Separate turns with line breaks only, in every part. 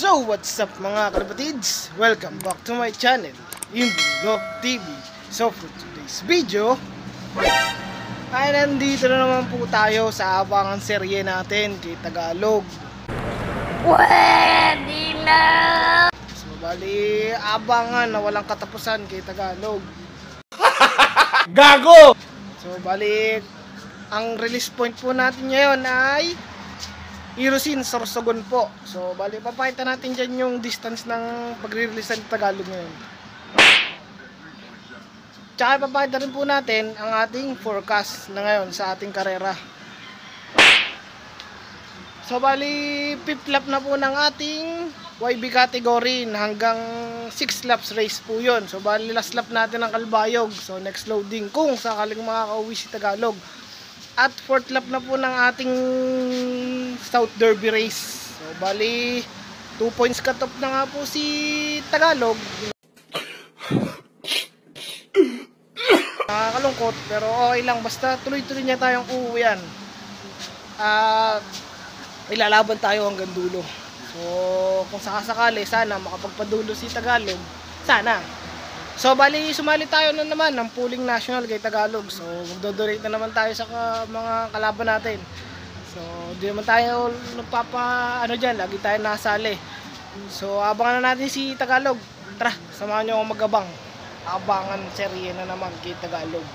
So what's up mga kalapatids? Welcome back to my channel, Vlog TV. So for today's video ay nandito na naman po tayo sa abangan serye natin kay Tagalog.
Pwede na!
So bali abangan na walang katapusan kay Tagalog.
Gago!
So bali ang release point po natin ngayon ay IROSIN, SORSOGON po. So bali papakita natin dyan yung distance ng pagre-release ng Tagalog ngayon. Tsaka papakita rin po natin ang ating forecast na ngayon sa ating karera. So bali 5th lap na po ng ating YB category hanggang 6 laps race po yun. So bali last lap natin ng Kalbayog. So next loading kung sakaling makakauwi si Tagalog. At 4th lap na po ng ating South Derby race. So bali 2 points cut off na nga po si Tagalog. Nakakalungkot pero okay lang, basta tuloy-tuloy niya tayong uuwian. Ilalaban tayo hanggang dulo. So kung sakasakali sana makapagpadulo si Tagalog, sana. So bali sumali tayo na naman ng pooling national kay Tagalog. So magdodonate na naman tayo sa mga kalaban natin. So di naman tayo diyan, lagi tayo nasali. So abangan na natin si Tagalog. Tara, samahan niyo ako magabang. Abangan serye na naman kay Tagalog.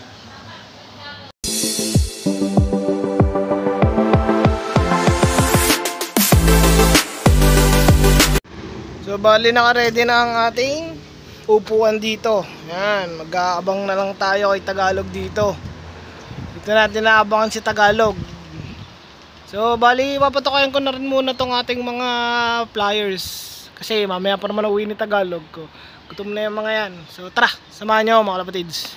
So bali naka-ready na ang ating upuan dito. Yan, mag-aabang na lang tayo kay Tagalog dito. Dito natin naabangan si Tagalog. So bali papatukayan ko na rin muna tong ating mga flyers kasi mamaya pa naman uwi ni Tagalog ko. Gutom na yung mga yan. So tara, samahan nyo mga kalapatids.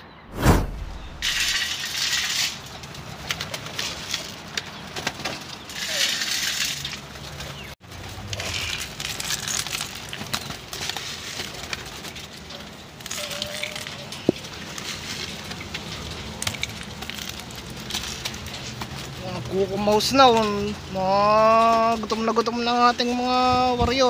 Kukumaus na, gutom na ng ating mga warrior.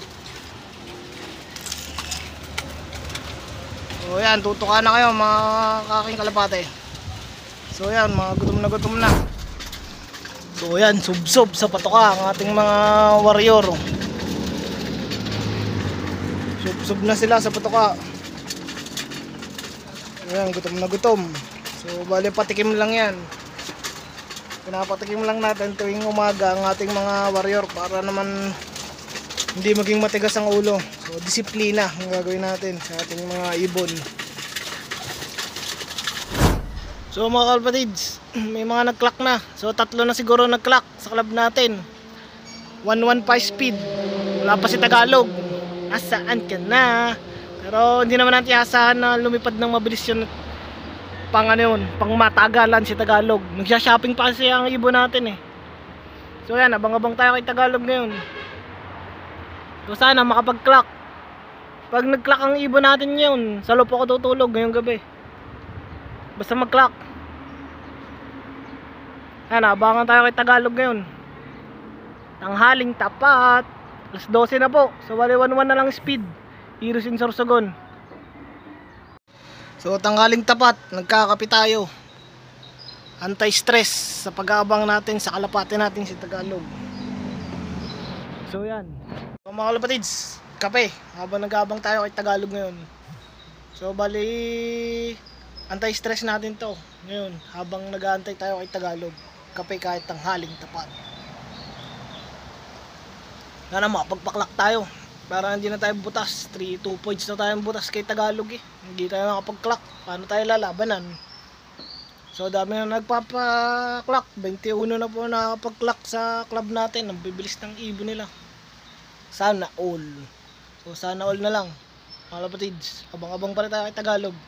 So yan, tutuka na kayo mga kaking kalapate. So yan, mga gutom na. So yan, sub sa patuka ang ating mga warrior. Sub na sila sa patuka. So yan, gutom. So bali patikim lang yan. Pinapatikim lang natin tuwing umaga ang ating mga warrior para naman hindi maging matigas ang ulo. So disiplina ang gagawin natin sa ating mga ibon. So mga kalapatids, may mga nag-clock na. So 3 na siguro nag-clock sa club natin. 115 speed. Wala pa si Tagalog. Nasaan ka na? Pero hindi naman natin asahan na lumipad ng mabilis yun. Pang matagalan si Tagalog. Nagsha-shopping pa kasi ang ibon natin eh. So yan, abang-abang tayo kay Tagalog ngayon. So sana makapag-clock. Pag nag-clock ang ibon natin ngayon, sa loob ako tutulog ngayong gabi. Basta mag-clock. Yan, abangan tayo kay Tagalog ngayon. Tanghaling tapat. Alas 12 na po. So wali 1-1 na lang speed. IROSIN SORSOGON. So tanghaling tapat, nagkakape tayo. Anti-stress sa pag-aabang natin sa kalapate natin si Tagalog. So yan. So mga kalapatids, kape habang nag-aabang tayo kay Tagalog ngayon. So bali anti-stress natin to ngayon habang nag-aantay tayo kay Tagalog. Kape kahit tanghaling tapat. Sana makapagpaklak tayo para hindi na tayo butas. 2 points na tayong butas kay Tagalog eh. Hindi tayo nakapag-clock. Paano tayo lalabanan? So dami na nagpapa-clock. 21 na po nakapag-clock sa club natin. Ang bibilis ng ibon nila. Sana all. So sana all na lang mga kapatids. Abang-abang pa rin tayo kay Tagalog.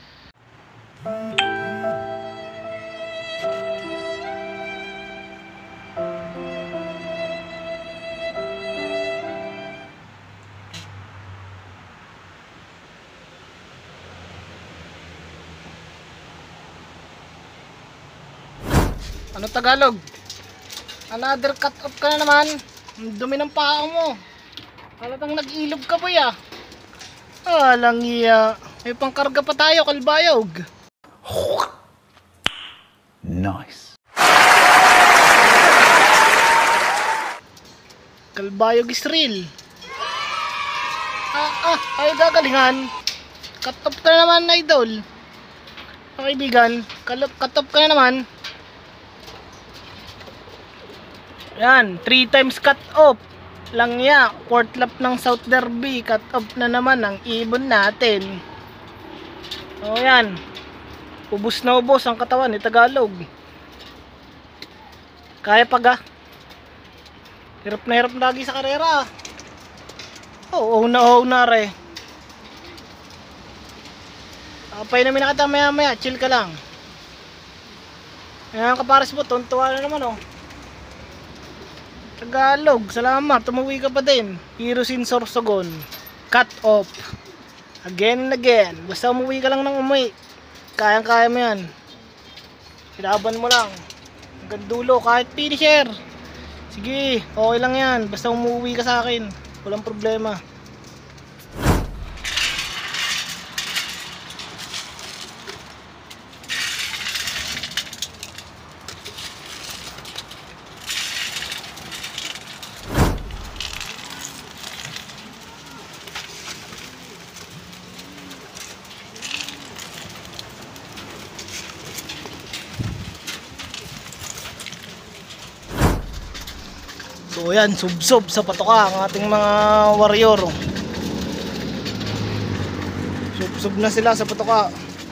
Ano Tagalog? Another cut off ka na naman. Ang dumi ng paa mo. Halatang nag-ilog ka boy ah. Alang iya. May pangkarga pa tayo, kalbayog.
Nice.
Kalbayog is real. Ay gagalingan. Cut off ka na naman, idol. Kaibigan, cut off ka na naman. Yan, 3 times cut off. Lang ya, 4th lap ng South Derby, cut off na naman ang ibon natin. O yan. Ubus na ubos ang katawan ni Tagalog. Kaya pag hirap na lagi sa karera. Oo na re. Apay namin nakita maya chill ka lang. Ayan kapares mo, tuntua na naman oh. Tagalog, salamat, tumuwi ka pa din. IROSIN SORSOGON, cut off. Again and again, basta umuwi ka lang ng umuwi. Kayang-kaya mo yan. Ilaban mo lang hanggang dulo, kahit finisher. Sige, okay lang yan, basta umuwi ka sa akin. Walang problema. So yan, sub-sub sa patoka ang ating mga warrior. Sub-sub na sila sa patoka.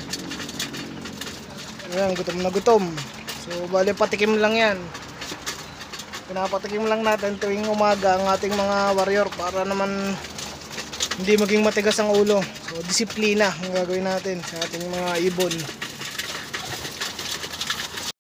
Ayan, gutom na gutom. So bali patikim lang yan. Pinapatikim lang natin tuwing umaga ang ating mga warrior para naman hindi maging matigas ang ulo. So disiplina ang gagawin natin sa ating mga ibon.